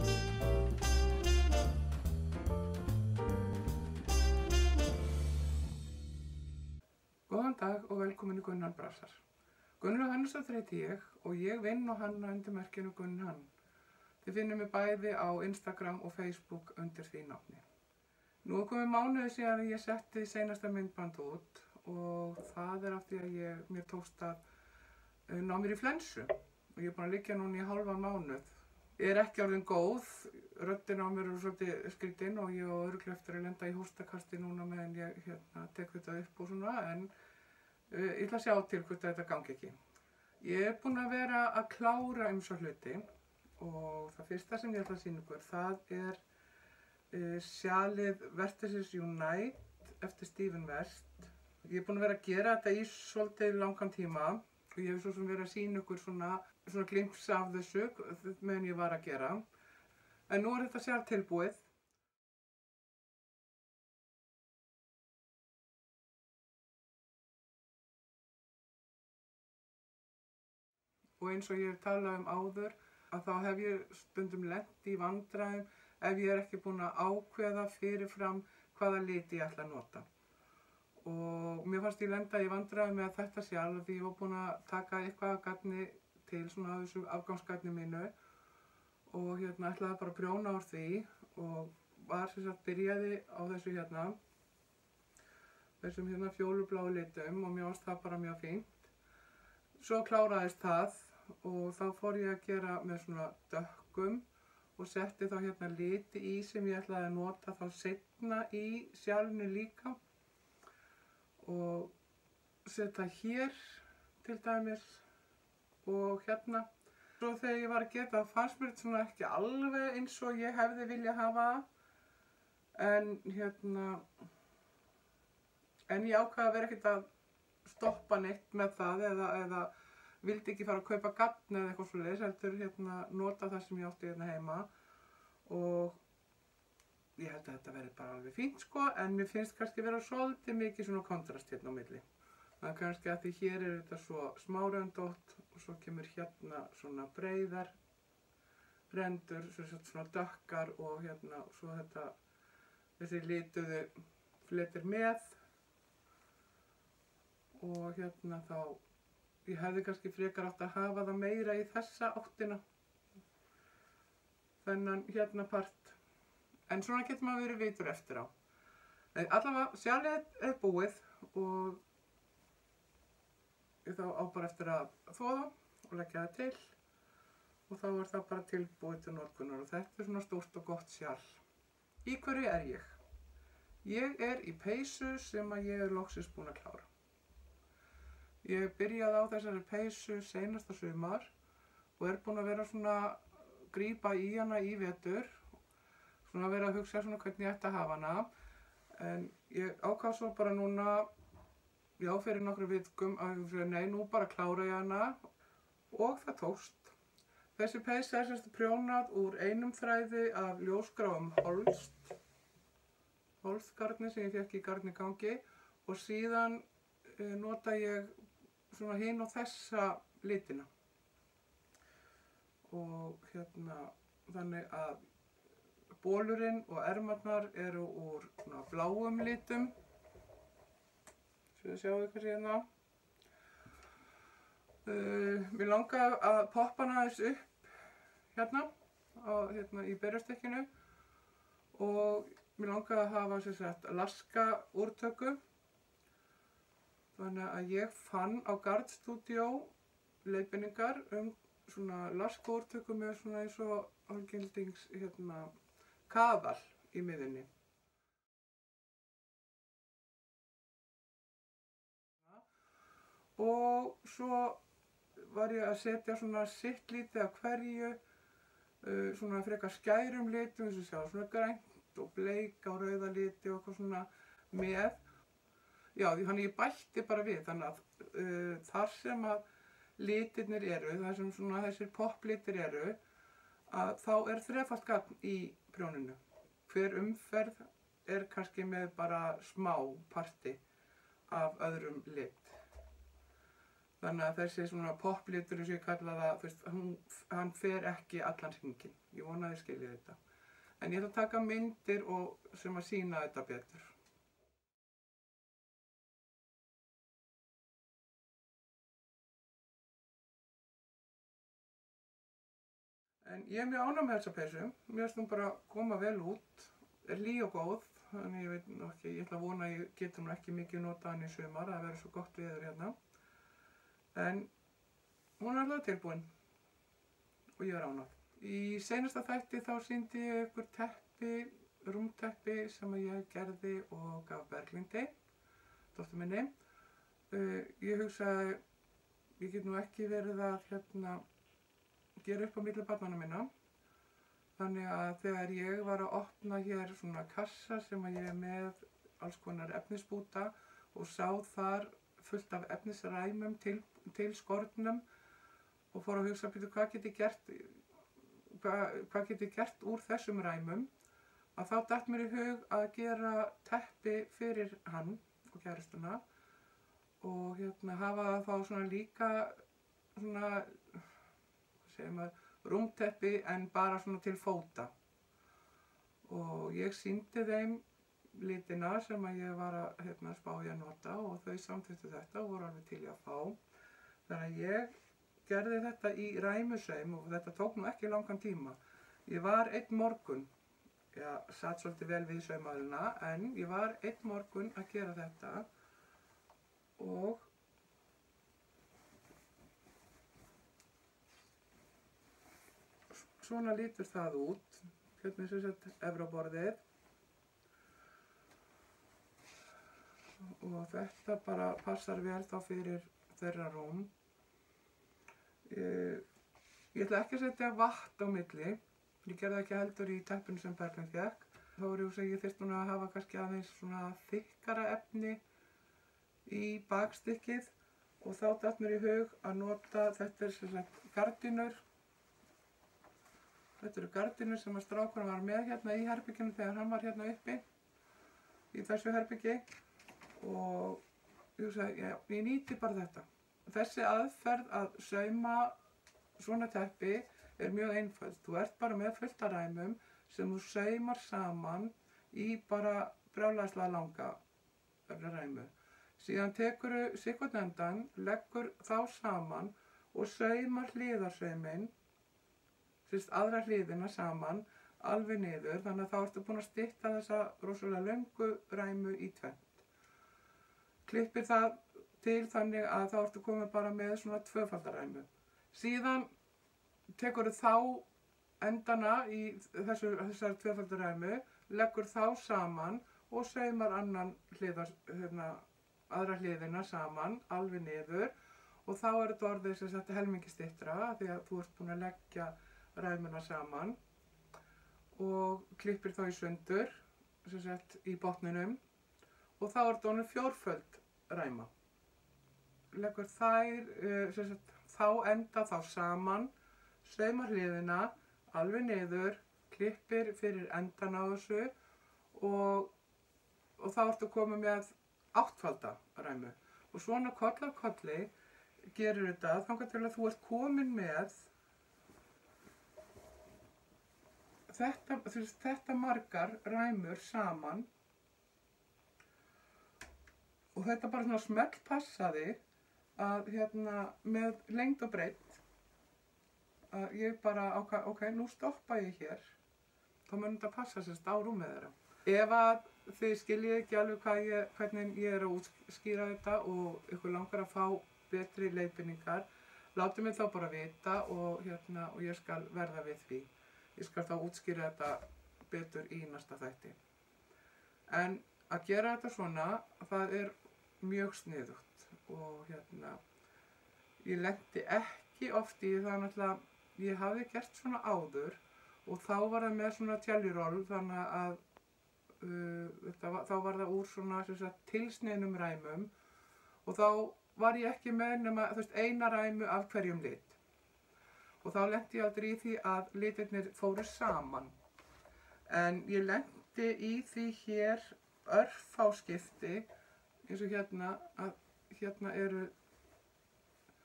Góðan dag og velkomin í Gunnar Brasar. Gunnar Hannesson heiti ég og ég vinn og hanna undir merkinu Gunn Hann. Þið finnum mig bæði á Instagram og Facebook undir því nafni. Nú er komið mánuði síðan ég setti seinasta myndband út og það er af því að mér tókst að ná mér í flensu og ég er búin að liggja núna í hálfan mánuð. Ég er ekki orðin góð, röddin á mér er svolítið skrítin og ég á örugglega eftir að lenda í hóstakasti núna meðan ég tek þetta upp og svona, en ég ætla að sjá til hvort þetta gangi ekki. Ég er búin að vera að klára ýmsa hluti og það fyrsta sem ég ætla að sýna ykkur, það er sjalið Vertices Unite eftir Stephen West. Ég er búin að vera að gera þetta í svolítið langan tíma og ég hef svo sem verið að sýna ykkur svona glimps af þessu meðan ég var að gera. En nú er þetta sjálf tilbúið. Og eins og ég hef talað áður, að þá hef ég stundum lent í vandræðum ef ég er ekki búin að ákveða fyrirfram hvaða liti ég ætla að nota. Og mér fannst ég lenda í vandræðum með þetta sjálf því ég var búin að taka eitthvað af garni til svona af þessu afgangsgarni mínu og ætlaði bara að prjóna úr því og var sem sagt byrjaði á þessu þessum fjólubláu litum og mér fannst það bara mjög fínt. Svo kláraðist það og þá fór ég að gera með svona dökkum og setti þá liti í sem ég ætlaði að nota þá seinna í sjálfinu líka og setja hér til dæmis og hérna. Svo þegar ég var að gera það fannst mér þetta svona ekki alveg eins og ég hefði viljað hafa en en ég ákvað að vera ekkert að stoppa neitt með það eða vildi ekki fara að kaupa gagn eða eitthvað svoleiðis, heldur nota það sem ég átti heima og ég held að þetta verði bara alveg fínt sko, en mér finnst kannski vera svolítið mikið svona kontrast á milli. Það er kannski að því hér er þetta svo smáröndótt og svo kemur svona breiðar rendur, svona dökkar og svo þessi lituðu fletir með og þá ég hefði kannski frekar átt að hafa það meira í þessa áttina, þennan part. En svona getur maður verið vitur eftir á. En allavega, sjalið er búið og ég þá á bara eftir að þvoða og leggja það til og þá er það bara tilbúið til notkunar og þetta er svona stórt og gott sjal. Í hverju er ég? Ég er í peysu sem að ég er loksins búin að klára. Ég byrjaði á þessari peysu seinasta sumar og er búin að vera svona grípa í hana í vetur, svona að vera að hugsa svona hvernig ég ætti að hafa hana, en ég ákvað svo bara núna, já fyrir nokkru vikum, að nei, nú bara klára ég hana og það tókst. Þessi peysa er semst prjónað úr einum þræði af ljósgráum Holst-garni sem ég fékk í garnigangi og síðan nota ég svona hinn og þessa litina. Og þannig að bólurinn og ermarnar eru úr svona bláum litum. Svo þið sjáu ykkur hérna. Mér langaði að poppa hana aðeins upp í berjastykkinu og mér langaði að hafa sem sagt laska úrtöku. Þannig að ég fann á Gard Studio leiðbeiningar svona laska úrtöku með svona eins og algildings kaðal í miðjunni. Og svo var ég að setja svona sitt lítið af hverju, svona frekar skærum litum, eins og sjá, svona grænt og bleik á rauða liti og eitthvað svona með. Já, þannig ég bætti bara við, þannig að þar sem að litirnir eru, þar sem svona þessir popplitir eru, að þá er þrefalt gagn í prjóninu. Hver umferð er kannski með bara smá parti af öðrum lit. Þannig að þessi svona poplitur, eins og ég kalla það, þú veist, hann fer ekki allan hringinn. Ég vona að þið skiljið þetta. En ég ætla að taka myndir sem að sýna þetta betur. En ég er mjög ánægð með þessa peysu. Mér finnst hún bara koma vel út, er hlý og góð. Þannig ég veit nú ekki, ég ætla að vona að ég geti nú ekki mikið notað hann í sumar, það verður svo gott veður hérna. En hún er alveg tilbúin og ég er ánægð. Í seinasta þætti þá sýndi ég ykkur teppi, rúmteppi sem ég gerði og gaf Berglindi, dóttur minni. Ég hugsaði, ég get nú ekki verið að gera upp á milli barnanna minna. Þannig að þegar ég var að opna hér svona kassa sem ég er með alls konar efnisbúta og sá þar fullt af efnisræmum til skornum og fór að hugsa, hvað get ég gert úr þessum ræmum, að þá datt mér í hug að gera teppi fyrir hann og kærustuna og hafa það þá svona líka svona, rúmteppi en bara svona til fóta. Og ég sýndi þeim litina sem að ég var að spá í að nota og þau samþykktu þetta og voru alveg til í að fá. Þannig að ég gerði þetta í ræmusaum og þetta tók nú ekki langan tíma. Ég var einn morgun, satt svolítið vel við saumaðurina, en ég var einn morgun að gera þetta og svona lítur það út, hérna sem sagt efraborðið og þetta bara passar vel þá fyrir þeirra rúm. Ég ætla ekki að setja vatn á milli, ég gerði ekki heldur í teppinu sem Berglind fékk. Þá voru ég þyrfti núna að hafa kannski aðeins svona þykkara efni í bakstykkið og þá datt mér í hug að nota, þetta er sem sagt gardínur. Þetta eru gardínur sem að strákurinn var með hérna í herbygginu þegar hann var hérna uppi í þessu herbyggi og ég sagði, já, ég nýti bara þetta. Þessi aðferð að sauma svona teppi er mjög einföld. Þú ert bara með fullt af ræmum sem þú saumar saman í bara brjálæðislega langa ræmu. Síðan tekurðu sitthvorn endan, leggur þá saman og saumar hliðarsauminn, aðra hliðina saman, alveg niður, þannig að þá ertu búin að stytta þessa rosalega löngu ræmu í tvennt. Klippir það til þannig að þá ertu komið bara með svona tvöfaldaræmu. Síðan tekurðu þá endana í þessari tvöfaldaræmu, leggur þá saman og saumar aðra hliðina saman, alveg niður og þá er þetta orðið sem sagt helmingi styttra því að þú ert búin að leggja ræmuna saman og klippir þá í sundur sem sagt í botninum og þá er þetta orðin fjórföld ræma. Leggur þær sem sagt þá enda þá saman, saumar hliðina alveg niður, klippir fyrir endan á þessu og þá ertu komið með áttfalda ræmu og svona koll af kolli gerir þetta þangað til að þú ert komin með þetta margar ræmur saman og þetta bara svona smellpassaði að með lengd og breidd að ég bara ákvað, ok, nú stoppa ég hér, þá mun þetta passa sérst á rúmið þeirra. Ef að þið skiljið ekki alveg hvernig ég er að útskýra þetta og ykkur langar að fá betri leiðbeiningar, látið mig þá bara vita og ég skal verða við því. Ég skal þá útskýra þetta betur í næsta þætti. En að gera þetta svona, það er mjög sniðugt og ég lenti ekki oft í það náttúrulega, ég hafði gert svona áður og þá var það með svona jellyroll þannig að þá var það úr svona tilsniðnum ræmum og þá var ég ekki með nema eina ræmu af hverjum lit. Og þá lenti ég aldrei í því að litirnir fóru saman. En ég lenti í því hér örfá skipti, eins og að hérna eru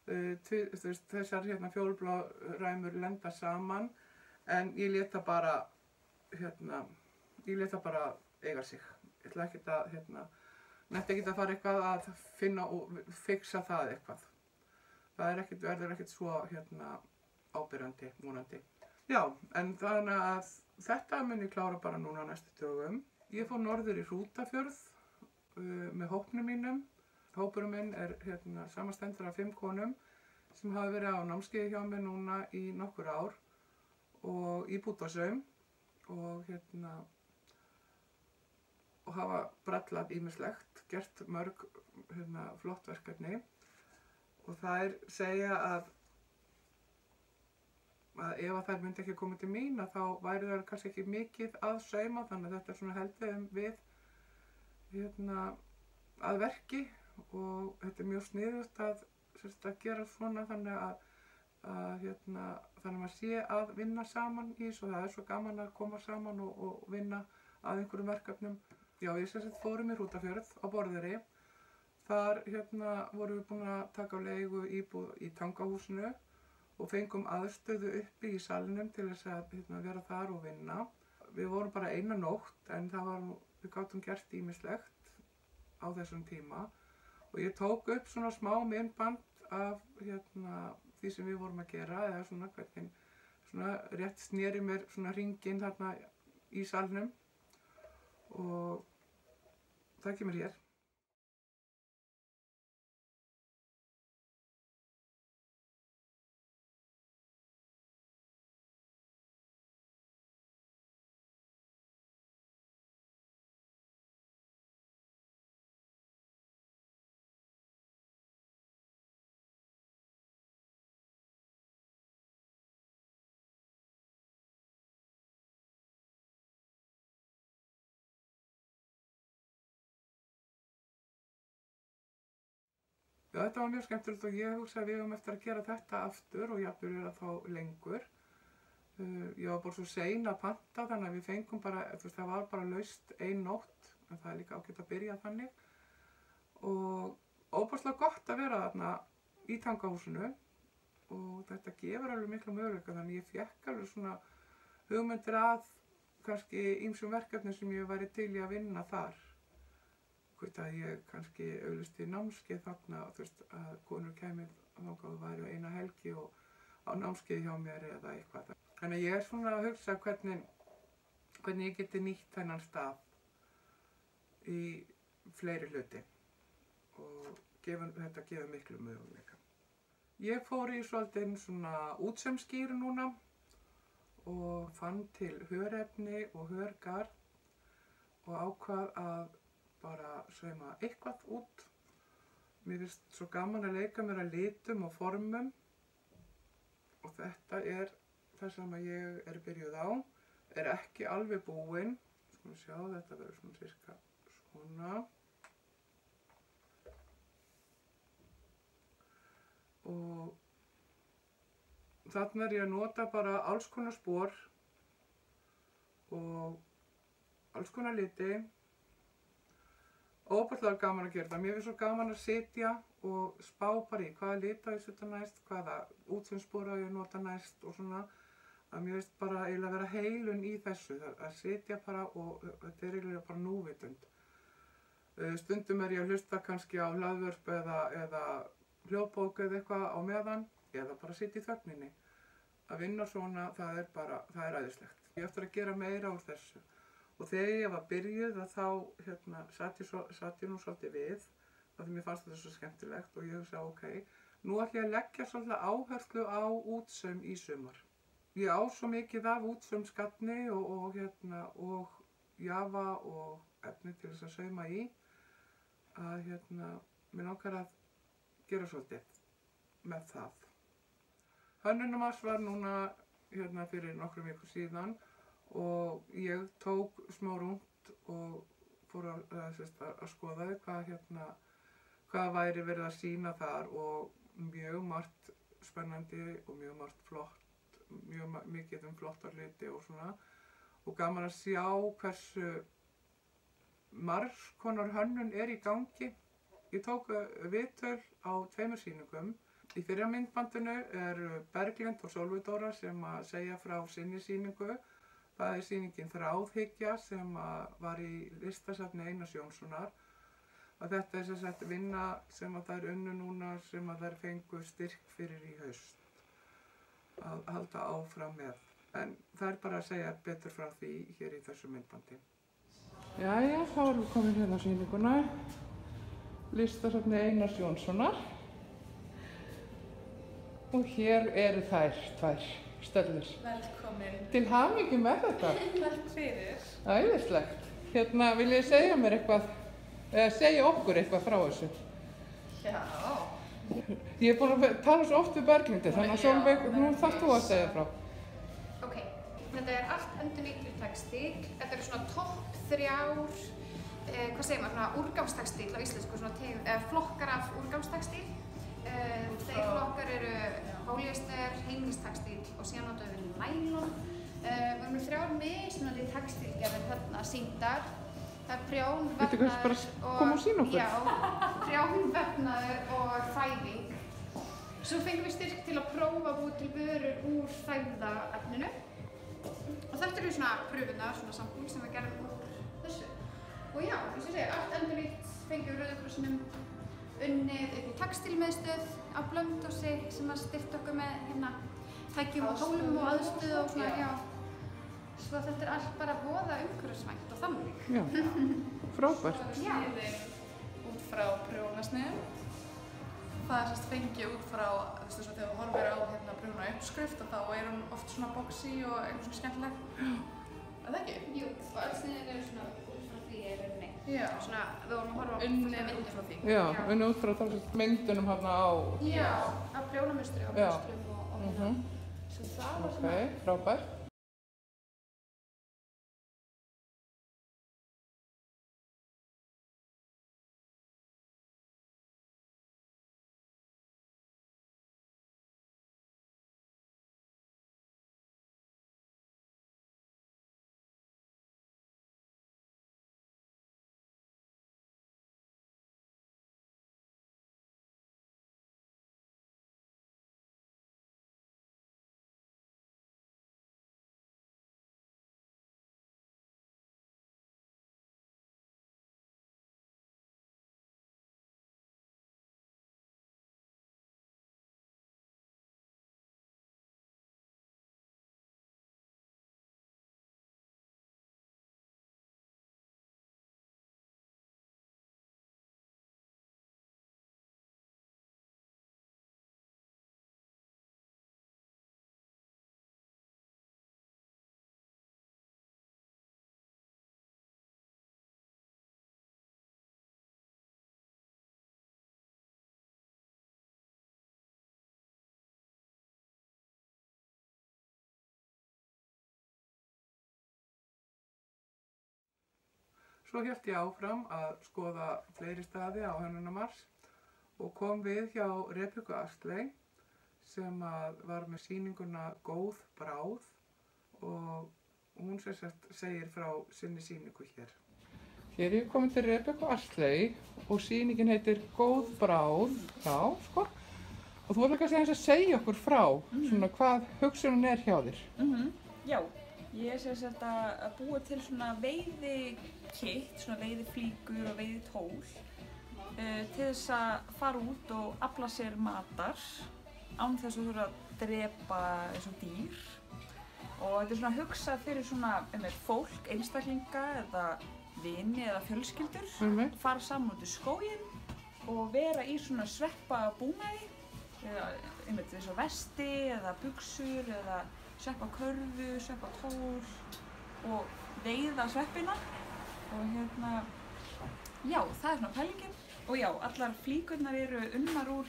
þessar hérna fjólblá ræmur lenda saman en ég lét það bara eiga sig. Ég ætla ekkert að nefndi ekki að fara eitthvað að finna og fixa það eitthvað. Það verður ekkert svo ábyrjandi, vonandi. Já, en þannig að þetta mun ég klára bara núna á næstu dögum. Ég fór norður í Hrútafjörð með hópnum mínum. Hópurinn minn samastendur af 5 konum sem hafa verið á námskeiði hjá mér núna í nokkur ár og í bútasaum og hafa brallað ýmislegt, gert mörg flott verkefni og þær segja að ef að þær myndi ekki koma til mín að þá væri þær kannski ekki mikið að sauma, þannig að þetta er svona heldur við að verki og þetta er mjög sniðugt að gera svona þannig að maður sé að vinna saman í þessu og það er svo gaman að koma saman og vinna að einhverjum verkefnum. Já, við fórum í Hrútafjörð á Borðeyri. Þar vorum við búin að taka á leigu íbúð í Tangahúsinu og fengum aðstöðu uppi í salnum til þess að vera þar og vinna. Við vorum bara eina nótt en við gátum gert ýmislegt á þessum tíma og ég tók upp svona smá myndband af því sem við vorum að gera eða svona hvernig rétt sneri mér svona hringinn þarna í salnum og það kemur hér. Já, þetta var mjög skemmtilegt og ég hugsa að við höfum eftir að gera þetta aftur og jafnvel vera þá lengur. Ég var bara svo sein að panta þannig að við fengum bara, það var bara laust ein nótt, en það er líka ágætt að byrja þannig. Og óbúrslega gott að vera þarna í Tangahúsinu og þetta gefur alveg mikla möguleika þannig ég fékk alveg svona hugmyndir að kannski ýmsum verkefnum sem ég væri til í að vinna þar. Hvort að ég kannski auglýsti námskeið þarna að konur kæmi þangað og væru eina helgi og á námskeið hjá mér eða eitthvað. Þannig ég er svona að hugsa hvernig ég geti nýtt þennan stað í fleiri hluti og þetta gefur miklu möguleika. Ég fór í svolítið svona útsaumsgír núna og fann til hörefni og hörgarð og ákvað að bara sauma eitthvað út. Mér finnst svo gaman að leika mér að litum og formum og þetta er það sem ég er byrjuð á. Er ekki alveg búin. Skulum sjá, þetta verður svona cirka svona. Og þarna er ég að nota bara alls konar spor og alls konar liti. Óbærslega gaman að gera það. Mér finnst svo gaman að sitja og spá bara í hvaða lit á ég setja næst, hvaða útsaumsspor á ég nota næst og svona. Að mér finnst bara eiginlega vera heilun í þessu, að sitja bara og þetta er eiginlega bara núvitund. Stundum er ég að hlusta kannski á hlaðvörp eða hljóðbók eða eitthvað á meðan eða bara sitja í þögninni. Að vinna svona, það er æðislegt. Ég á eftir að gera meira úr þessu. Og þegar ég var byrjuð þá satt ég nú svolítið við af því mér fannst þetta svo skemmtilegt og ég hugsa ok, nú ætla ég að leggja svolítið áherslu á útsaum í sumar. Ég á svo mikið af útsaumsgagni og jafa og efni til þess að sauma í að mér langar að gera svolítið með það. Hönnunarmars var núna fyrir nokkrum vikum síðan og ég tók smá rúnt og fór að skoða hvað væri verið að sýna þar og mjög margt spennandi og mjög margt flott, mjög mikið flottar hluti og svona og gaman að sjá hversu margs konar hönnun er í gangi. Ég tók viðtöl á 2 sýningum Í fyrra myndbandinu eru Berglind og Sólveig Dóra sem að segja frá sinni sýningu. Það er sýningin Þráðhyggja sem var í listasafni Einars Jónssonar. Og þetta er sem sagt vinna sem að þær unnu núna sem að þær fengu styrk fyrir í haust að halda áfram með. En það er bara að segja betur frá því hér í þessu myndbandi. Jæja, þá erum við komin hérna á sýninguna. Listasafni Einars Jónssonar. Og hér eru þær tvær stöllur. Velkomin. Til hamingju með þetta. Takk fyrir. Æðislegt. Hérna, viljið þið segja mér eitthvað, eða segja okkur eitthvað frá þessu? Já. Ég er búin að tala svo oft við Berglindi, þannig að Sólveig, nú þarft þú að segja frá. Ok, þetta er allt endurnýttur textíl. Þetta eru svona topp 3, hvað segir maður, svona úrgangstextíl á íslensku, svona flokkar af úrgangstextíl. Þeir flokkar eru polyester, heimilistextíl og síðan notum við nælon. Við erum með 3 mismunandi textílgerðir þarna sýndar. Það er prjónvefnaður og þæfing. Svo fengum við styrk til að prófa að búa til vörur úr þæfðaefninu. Og þetta eru svona pröfunar, svona sampúl sem við gerðum úr þessu. Og já, eins og ég segi, allt endurnýtt fengum við Rauða krossinum unnið upp í textílmiðstöð á Blönduósi sem að styrkti okkur með hérna tækjum og tólum og aðstöðu og svona, já. Svo þetta er allt bara voða umhverfisvænt og þannig. Já, frábært. Já. Út frá prjónasniðum. Það er sérst fengið út frá, þú veist þess að þegar þú horfir á hérna prjóna uppskrift og þá er hún oft svona boxy og eitthvað svona skemmtileg. Er það ekki? Jú, og öll sniðin eru svona út frá því í rauninni. Já. Svona, við vorum að horfa á Unnið út frá því. Já, unnið út frá myndunum hérna á... Já, á prjónamustri og mustrum og hérna. Svo það var svona... Ok, frábært. Svo hélt ég áfram að skoða fleiri staði á Hönnunarmars og kom við hjá Rebekku Astley sem var með sýninguna Góð bráð og hún sem sagt segir frá sinni sýningu hér. Hér er ég komin til Rebekku Astley og sýningin heitir Góð bráð, já sko. Og þú ætlar kannski að segja okkur frá svona hvað hugsunin er hjá þér. Já, ég er sem sagt að búa til svona veiðikitt, svona veiðiflíkur og veiðitól til þess að fara út og afla sér matar án þess að þurfa að drepa eins og dýr. Og þetta er svona hugsað fyrir svona fólk, einstaklinga eða vini eða fjölskyldur, fara saman út í skóginn og vera í svona sveppabúnaði, eins og vesti eða buxur eða sveppakörfu, sveppatól og veiða sveppina. Og hérna, já, það er svona pælingin. Og já, allar flíkurnar eru unnar úr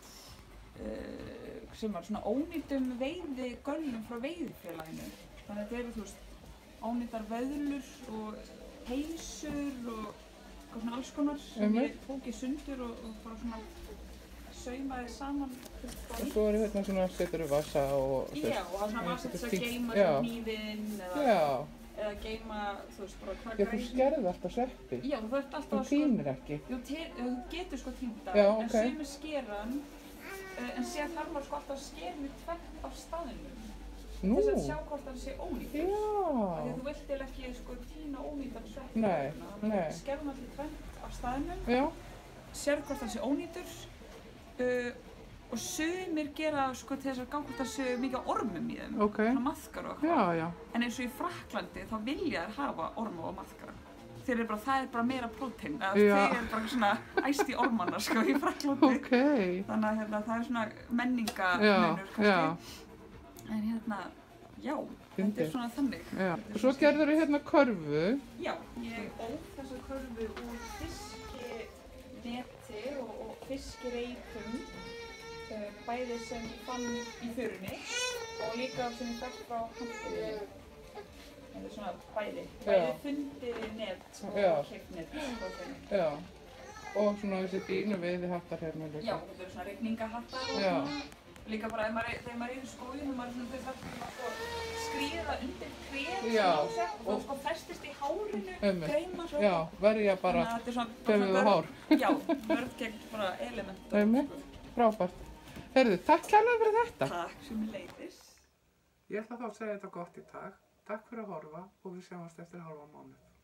sem var svona ónýtum veiðigöllum frá veiðifélaginu. Þannig að þetta eru, þú veist, ónýtar vöðlur og heilsur og svona alls konar sem ég tók í sundur og bara svona saumaði saman. Og svo eru hérna svona setur vasa og... Já, og það er svona vasa til að geyma hnífinn eða geyma, þú veist, bara hvað Já, þú skerði alltaf sveppi. Já, þú ert alltaf Þú tínir ekki. Þú getur sko tínt það, en sumir skera hann en síðan þarf maður sko alltaf að skera mig tvennt af staðinum Nú, til þess að sjá hvort hann sé ónýtur. Af því að já, þú vilt eiginlega ekki sko tína ónýtan svepp. Nei, Þannig nei. að skerðum allir tvennt af staðinum, já, sérð hvort hann sé ónýtur og sumir gera sko til þess að gá hvort það sé mikið ormum í þeim, ok, svona maðkar og já, eitthvað. já, En eins og í Frakklandi þá vilja þær hafa orma og maðkara. Það er bara meira prótein, Já. þeir eru bara svona æst í ormana sko í Frakklandi. ok, Þannig að það er svona menningamunur já, kannski. já, En já, þetta Fyndið. er svona þannig. já. Og svo gerður þú hérna körfu, Já, ég óf þessa körfu úr fiskineti og fiskireipum, bæði sem ég fann í förunni og líka sem ég fekk frá handbyrðinni. Þetta er svona bæði fundið net Já. og keypt net frá þeim. já, og svona þessi dýnu veiðihattar hérna líka. Já, þetta eru svona rigningahattar og Já. svona. Líka bara þegar maður er í skóginum og maður er svona sko, skríða undir trén Já, og það sko festist í hárinu, Einmitt. greima svo. Já, verja bara Þannig að þetta er svona höfuð og hár. Já, vörð gegn bara element. Einmitt. Frábært. Heyrðu, takk kærlega fyrir þetta. Takk sem ég leiðis. Ég ætla þá að segja þetta gott í dag. Takk fyrir að horfa og við sjáumst eftir hálfa mánuð.